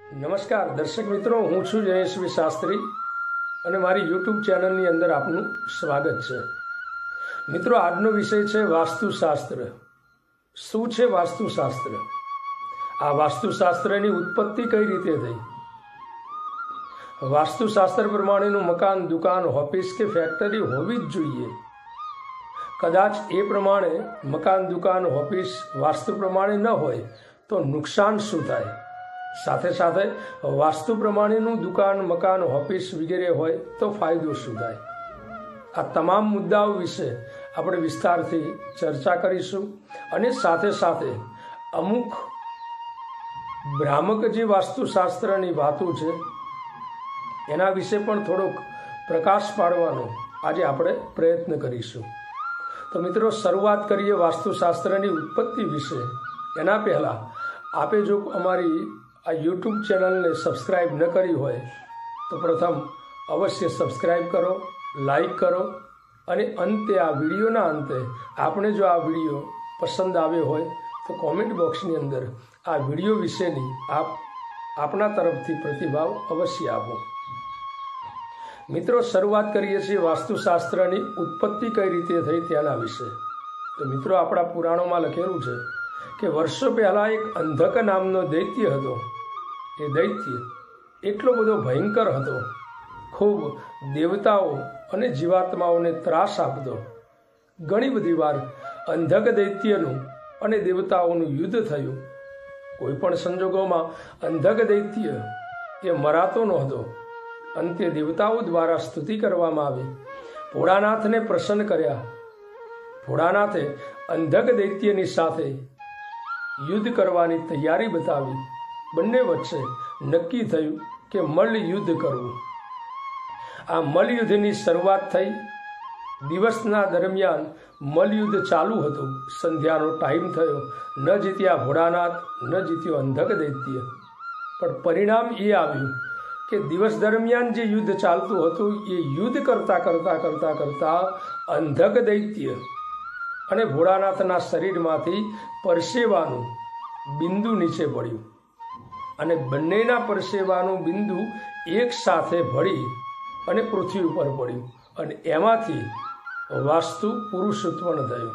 નમસ્કાર દર્શક મિત્રો, હું છું જયેશવી શાસ્ત્રી અને મારી યુટ્યુબ ચેનલની અંદર આપનું સ્વાગત છે। મિત્રો, આજનો વિષય છે વાસ્તુશાસ્ત્ર। શું છે વાસ્તુશાસ્ત્ર? આ વાસ્તુશાસ્ત્રની ઉત્પત્તિ કઈ રીતે થઈ? વાસ્તુશાસ્ત્ર પ્રમાણેનું મકાન, દુકાન, ઓફિસ કે ફેક્ટરી હોવી જ જોઈએ। કદાચ એ પ્રમાણે મકાન, દુકાન, ઓફિસ વાસ્તુ પ્રમાણે ન હોય તો નુકસાન શું થાય? સાથે સાથે વાસ્તુ પ્રમાણેનું દુકાન, મકાન, ઓફિસ વગેરે હોય તો ફાયદો શું થાય? આ તમામ મુદ્દાઓ વિશે આપણે વિસ્તારથી ચર્ચા કરીશું અને સાથે સાથે અમુક ભ્રામક જે વાસ્તુશાસ્ત્રની વાતો છે એના વિશે પણ થોડોક પ્રકાશ પાડવાનો આજે આપણે પ્રયત્ન કરીશું। તો મિત્રો, શરૂઆત કરીએ વાસ્તુશાસ્ત્રની ઉત્પત્તિ વિશે। એના પહેલાં આપે જો અમારી આ યુટ્યુબ ચેનલને સબસ્ક્રાઈબ ન કરી હોય તો પ્રથમ અવશ્ય સબસ્ક્રાઈબ કરો, લાઈક કરો અને અંતે આ વિડીયોના અંતે આપણે જો આ વિડીયો પસંદ આવ્યો હોય તો કોમેન્ટ બોક્સની અંદર આ વિડીયો વિશેની આપના તરફથી પ્રતિભાવ અવશ્ય આપો। મિત્રો, શરૂઆત કરીએ છીએ વાસ્તુશાસ્ત્રની ઉત્પત્તિ કઈ રીતે થઈ તેના વિશે। તો મિત્રો, આપણા પુરાણોમાં લખેલું છે કે વર્ષો પહેલાં એક અંધક નામનો દૈત્ય હતો। એ દૈત્ય એટલો બધો ભયંકર હતો, ખૂબ દેવતાઓ અને જીવાત્માઓને ત્રાસ આપતો। ઘણી બધી વાર અંધક દૈત્યનું અને દેવતાઓનું યુદ્ધ થયું। કોઈ પણ સંજોગોમાં અંધક દૈત્ય એ મરાતો નહોતો। અંતે દેવતાઓ દ્વારા સ્તુતિ કરવામાં આવી, ભોળાનાથને પ્રસન્ન કર્યા। ભોળાનાથે અંધક દૈત્યની સાથે યુદ્ધ કરવાની તૈયારી બતાવી। બંને વચ્ચે નક્કી થયું કે મલ્લયુદ્ધ કરવું। આ મલ્લયુદ્ધની શરૂઆત થઈ। દિવસના દરમિયાન મલ્લયુદ્ધ ચાલુ હતું। સંધ્યાનો ટાઈમ થયો। ન જીત્યા ભોળાનાથ, ન જીત્યો અંધક દૈત્ય, પણ પરિણામ એ આવ્યું કે દિવસ દરમિયાન જે યુદ્ધ ચાલતું હતું એ યુદ્ધ કરતા કરતા કરતા કરતા અંધક દૈત્ય અને ભોળાનાથના શરીરમાંથી પરસેવાનું બિંદુ નીચે પડ્યું અને બંનેના પરસેવાનું બિંદુ એક સાથે ભળી અને પૃથ્વી ઉપર પડ્યું અને એમાંથી વાસ્તુ પુરુષ ઉત્પન્ન થયું।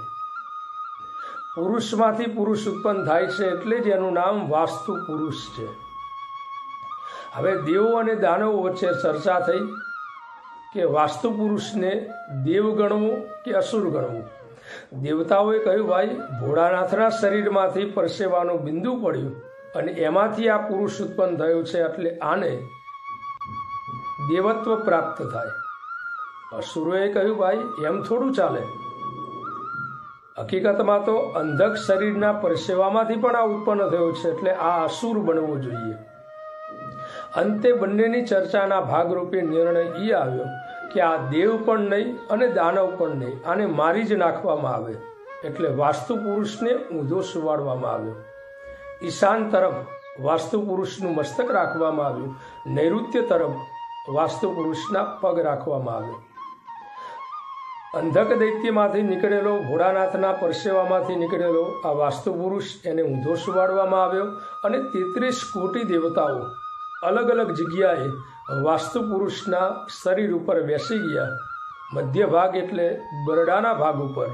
પુરુષમાંથી પુરુષ ઉત્પન્ન થાય છે એટલે જ એનું નામ વાસ્તુ પુરુષ છે। હવે દેવો અને દાનવો વચ્ચે ચર્ચા થઈ કે વાસ્તુ પુરુષને દેવ ગણવું કે અસુર ગણવું। દેવતાઓએ કહ્યું, ભાઈ, ભોળાનાથના શરીરમાંથી પરસેવાનું બિંદુ પડ્યું અને એમાંથી આ પુરુષ ઉત્પન્ન થયો છે એટલે આને દેવત્વ પ્રાપ્ત થાય। અસુરોએ કહ્યું, ભાઈ, એમ થોડું ચાલે। હકીકતમાં તો અંધક શરીરના પરસેવામાંથી પણ આ ઉત્પન્ન થયો છે એટલે આ અસુર બનવો જોઈએ। અંતે બંનેની ચર્ચાના ભાગરૂપે નિર્ણય એ આવ્યો કે આ દેવ પણ નહીં અને દાનવ પણ નહીં, આને મારી જ નાખવામાં આવે। એટલે વાસ્તુ પુરુષને ઊંધો સુવાડવામાં આવ્યો। ઈશાન તરફ વાસ્તુ પુરુષનું મસ્તક રાખવામાં આવ્યું, નૈઋત્ય તરફ વાસ્તુ પુરુષના પગ રાખવામાં આવ્યો। અંધક દૈત્યમાંથી નીકળેલો, ભોળાનાથના પરસેવામાંથી નીકળેલો આ વાસ્તુ પુરુષ એને ઊંધો સુવાડવામાં આવ્યો અને 33 કોટી દેવતાઓ અલગ અલગ જગ્યાએ વાસ્તુ પુરુષના શરીર ઉપર બેસી ગયા। મધ્ય ભાગ એટલે બરડાના ભાગ ઉપર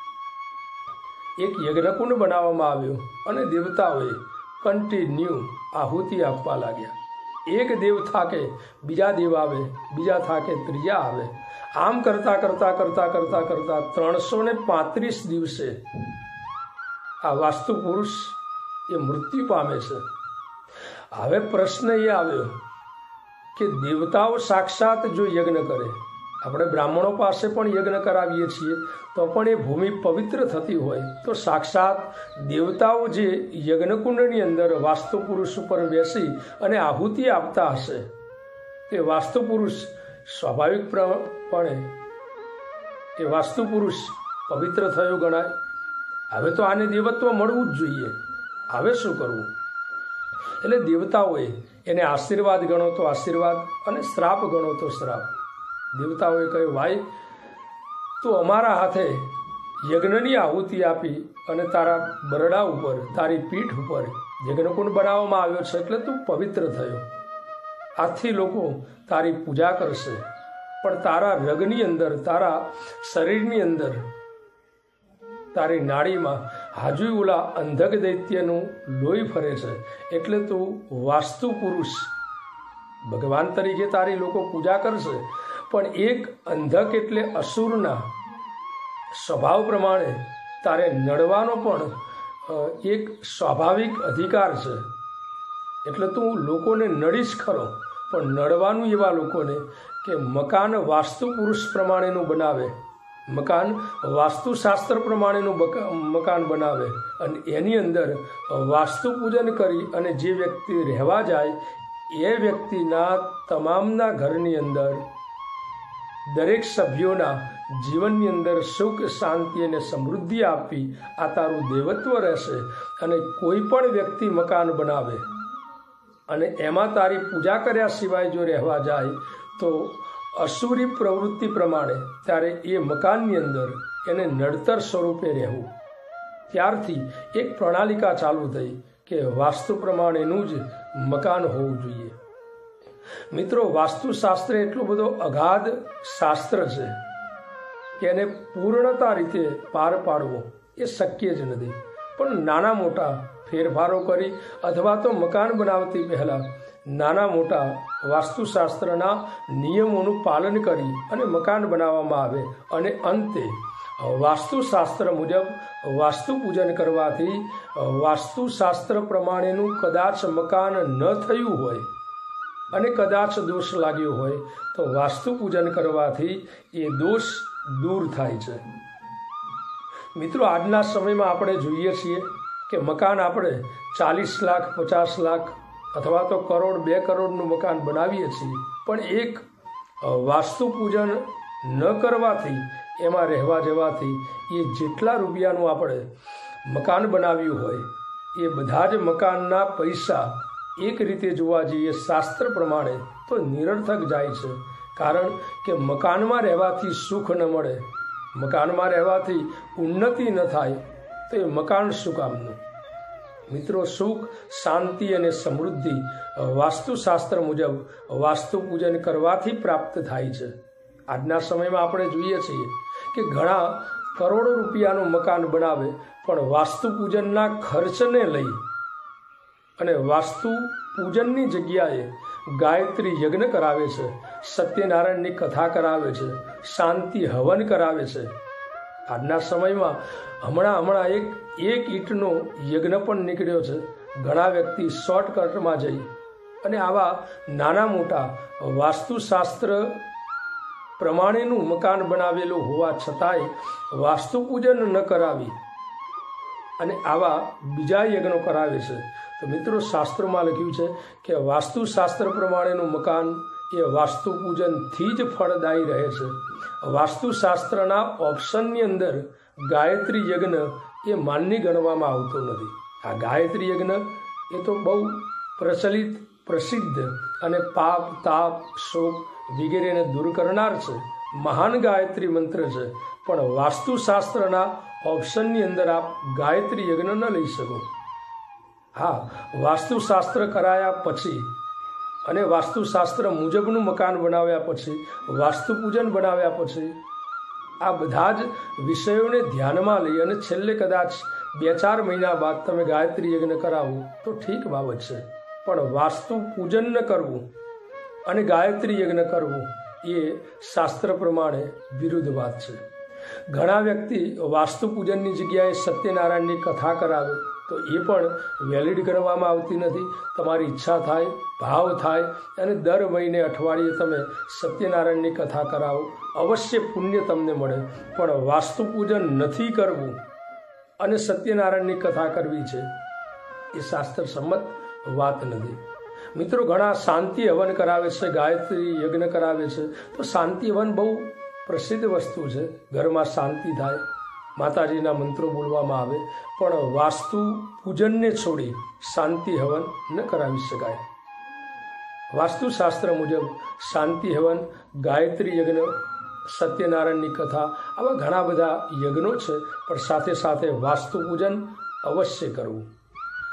એક યજ્ઞકુંડ બનાવવામાં આવ્યો અને દેવતાઓએ કન્ટિન્યુ આહુતિ આપવા લાગ્યા। એક દેવ થાકે બીજા દેવ આવે, બીજા થાકે ત્રીજા આવે। આમ કરતા કરતા કરતા કરતા કરતા 335 દિવસે આ વાસ્તુ પુરુષ એ મૃત્યુ પામે છે। હવે પ્રશ્ન એ આવ્યો કે દેવતાઓ સાક્ષાત જો યજ્ઞ કરે, આપણે બ્રાહ્મણો પાસે પણ યજ્ઞ કરાવીએ છીએ તો પણ એ ભૂમિ પવિત્ર થતી હોય તો સાક્ષાત દેવતાઓ જે યજ્ઞકુંડની અંદર વાસ્તુ પુરુષ ઉપર બેસી અને આહુતિ આપતા હશે તે વાસ્તુ પુરુષ સ્વાભાવિકપણે એ વાસ્તુ પુરુષ પવિત્ર થયો ગણાય। હવે તો આને દેવત્વ મળવું જ જોઈએ। હવે શું કરવું? એટલે દેવતાઓએ એને આશીર્વાદ ગણો તો આશીર્વાદ અને શ્રાપ ગણો તો શ્રાપ। દેવતાઓએ કહ્યું, ભાઈ, તું અમારા હાથે યજ્ઞની આહુતિ આપી અને તારા બરડા ઉપર, તારી પીઠ ઉપર યજ્ઞકુંડ બનાવવામાં આવ્યો છે એટલે તું પવિત્ર થયો. આથી લોકો તારી પૂજા કરશે. પણ તારા રગની અંદર, તારા શરીરની અંદર, તારી નાડીમાં હાજુ ઓલા અંધક દૈત્યનું લોહી ફરે છે. એટલે તું વાસ્તુ પુરુષ ભગવાન તરીકે તારી લોકો પૂજા કરશે. પણ એક અંધક એટલે અસુરના સ્વભાવ પ્રમાણે તારે નડવાનો પણ એક સ્વાભાવિક અધિકાર છે. એટલે તું લોકોને નડીશ ખરો, પણ નડવાનું એવા લોકોને કે મકાન વાસ્તુ પુરુષ પ્રમાણેનું બનાવે, મકાન વાસ્તુશાસ્ત્ર પ્રમાણેનું મકાન બનાવે અને એની અંદર વાસ્તુ પૂજન કરી અને જે વ્યક્તિ રહેવા જાય એ વ્યક્તિના તમામના ઘરની અંદર દરેક સભ્યોના જીવનની અંદર સુખ, શાંતિ અને સમૃદ્ધિ આપી આ તારું દેવત્વ રહેશે. અને કોઈ પણ વ્યક્તિ મકાન બનાવે અને એમાં તારી પૂજા કર્યા સિવાય જો રહેવા જાય તો અસુરી પ્રવૃત્તિ પ્રમાણે ત્યારે એ મકાનની અંદર એને નડતર સ્વરૂપે રહેવું. ત્યારથી એક પ્રણાલિકા ચાલુ થઈ કે વાસ્તુ પ્રમાણેનું જ મકાન હોવું જોઈએ. મિત્રો, વાસ્તુશાસ્ત્ર એટલો બધો અગાધ શાસ્ત્ર છે કે એને પૂર્ણતા રીતે પાર પાડવો એ શક્ય જ નથી. પણ નાના મોટા ફેરફારો કરી અથવા તો મકાન બનાવતી પહેલાં નાના મોટા વાસ્તુશાસ્ત્રના નિયમોનું પાલન કરી અને મકાન બનાવવામાં આવે અને અંતે વાસ્તુશાસ્ત્ર મુજબ વાસ્તુ પૂજન કરવાથી વાસ્તુશાસ્ત્ર પ્રમાણેનું કદાચ મકાન ન થયું હોય અને કદાચ દોષ લાગ્યો હોય તો વાસ્તુ પૂજન કરવાથી એ દોષ દૂર થાય છે. મિત્રો, આજના સમયમાં આપણે જોઈએ છીએ કે મકાન આપણે 40 લાખ, 50 લાખ અથવા તો કરોડ, 2 કરોડનું મકાન બનાવીએ છીએ. પણ એક વાસ્તુ પૂજન ન કરવાથી, એમાં રહેવા જવાથી એ જેટલા રૂપિયાનું આપણે મકાન બનાવ્યું હોય એ બધા જ મકાનના પૈસા એક રીતે જોવા જઈએ શાસ્ત્ર પ્રમાણે તો નિરર્થક જાય છે. કારણ કે મકાનમાં રહેવાથી સુખ ન મળે, મકાનમાં રહેવાથી ઉન્નતિ ન થાય તો એ મકાન શું કામનું? મિત્રો, સુખ, શાંતિ અને સમૃદ્ધિ વાસ્તુશાસ્ત્ર મુજબ વાસ્તુ પૂજન કરવાથી પ્રાપ્ત થાય છે. આજના સમયમાં આપણે જોઈએ છીએ કે ઘણા કરોડો રૂપિયાનું મકાન બનાવે પણ વાસ્તુ પૂજનના ખર્ચને લઈ અને વાસ્તુ પૂજનની જગ્યાએ ગાયત્રી યજ્ઞ કરાવે છે, સત્યનારાયણની કથા કરાવે છે, શાંતિ હવન કરાવે છે. આજના સમયમાં હમણાં એક ઈંટનો યજ્ઞ પણ નીકળ્યો છે. ઘણા વ્યક્તિ શોર્ટકટમાં જઈ અને આવા નાના મોટા વાસ્તુશાસ્ત્ર પ્રમાણેનું મકાન બનાવેલું હોવા છતાંય વાસ્તુ પૂજન ન કરાવી અને આવા બીજા યજ્ઞો કરાવે છે. તો મિત્રો, શાસ્ત્રોમાં લખ્યું છે કે વાસ્તુશાસ્ત્ર પ્રમાણેનું મકાન એ વાસ્તુ પૂજનથી જ ફળદાયી રહે છે. વાસ્તુશાસ્ત્રના ઓપ્શનની અંદર ગાયત્રી યજ્ઞ એ માન્ય ગણવામાં આવતો નથી. આ ગાયત્રી યજ્ઞ એ તો બહુ પ્રસિદ્ધ અને પાપ, તાપ, શોક વગેરેને દૂર કરનાર છે, મહાન ગાયત્રી મંત્ર છે. પણ વાસ્તુશાસ્ત્રના ઓપ્શનની અંદર આપ ગાયત્રી યજ્ઞ ન લઈ શકો. હા, વાસ્તુશાસ્ત્ર કરાયા પછી અને વાસ્તુશાસ્ત્ર મુજબનું મકાન બનાવ્યા પછી, વાસ્તુ પૂજન બનાવ્યા પછી આ બધા જ વિષયોને ધ્યાનમાં લઈ અને છેલ્લે કદાચ 2-4 મહિના બાદ તમે ગાયત્રી યજ્ઞ કરાવો તો ઠીક બાબત છે. પણ વાસ્તુ પૂજન ન કરવું અને ગાયત્રી યજ્ઞ કરવું એ શાસ્ત્ર પ્રમાણે વિરુદ્ધ વાત છે. ઘણા વ્યક્તિ વાસ્તુ પૂજનની જગ્યાએ સત્યનારાયણની કથા કરાવે તો એ પણ વેલિડ ગણવામાં આવતી નથી. તમારી ઈચ્છા થાય, ભાવ થાય અને દર મહિને અઠવાડિયે તમે સત્યનારાયણની કથા કરાવો, અવશ્ય પુણ્ય તમને મળે. પણ વાસ્તુ પૂજન નથી કરવું અને સત્યનારાયણની કથા કરવી છે એ શાસ્ત્ર સંમત વાત નથી. મિત્રો, ઘણા શાંતિ હવન કરાવે છે, ગાયત્રી યજ્ઞ કરાવે છે. તો શાંતિ હવન બહુ પ્રસિદ્ધ વસ્તુ છે. ઘરમાં શાંતિ થાય, માતાજીના મંત્રો બોલવામાં આવે. પણ વાસ્તુ પૂજનને છોડી શાંતિ હવન ન કરાવી શકાય. વાસ્તુશાસ્ત્ર મુજબ શાંતિ હવન, ગાયત્રી યજ્ઞ, સત્યનારાયણની કથા આવા ઘણા બધા યજ્ઞો છે. પણ સાથે સાથે વાસ્તુ પૂજન અવશ્ય કરવું.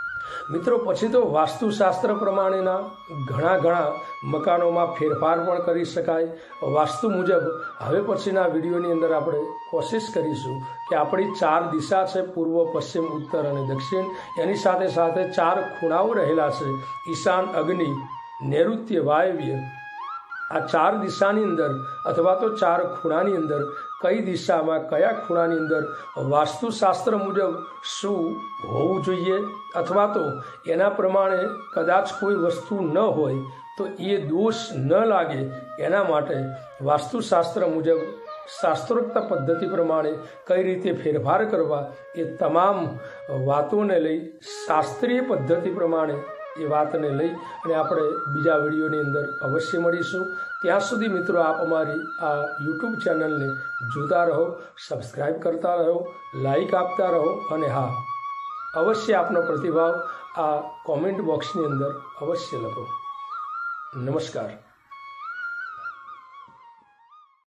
મિત્રો પછી તો વાસ્તુશાસ્ત્ર પ્રમાણેના ઘણા મકાનોમાં ફેરફાર પણ કરી શકાય. વાસ્તુ મુજબ હવે પછીના વિડીયોની અંદર આપણે કોશિશ કરીશું કે આપણી 4 દિશા છે, પૂર્વ, પશ્ચિમ, ઉત્તર અને દક્ષિણ. એની સાથે 4 ખૂણાઓ રહેલા છે, ઈશાન, અગ્નિ, નૈઋત્ય, વાયવ્ય. આ 4 દિશાની અંદર અથવા તો 4 ખૂણાની અંદર કઈ દિશામાં કયા ખૂણાની અંદર વાસ્તુશાસ્ત્ર મુજબ શું હોવું જોઈએ, અથવા તો એના પ્રમાણે કદાચ કોઈ વસ્તુ ન હોય તો એ દોષ ન લાગે એના માટે વાસ્તુશાસ્ત્ર મુજબ શાસ્ત્રોક્ત પદ્ધતિ પ્રમાણે કઈ રીતે ફેરફાર કરવા એ તમામ વાતોને લઈ શાસ્ત્રીય પદ્ધતિ પ્રમાણે એ વાતને લઈ અને આપણે બીજા વિડીયોની અંદર અવશ્ય મળીશું. ત્યાં સુધી મિત્રો આપ અમારી આ યુટ્યુબ ચેનલને જોતા રહો, સબસ્ક્રાઈબ કરતા રહો, લાઈક આપતા રહો અને હા, અવશ્ય આપનો પ્રતિભાવ આ કોમેન્ટ બોક્સની અંદર અવશ્ય લખો. નમસ્કાર.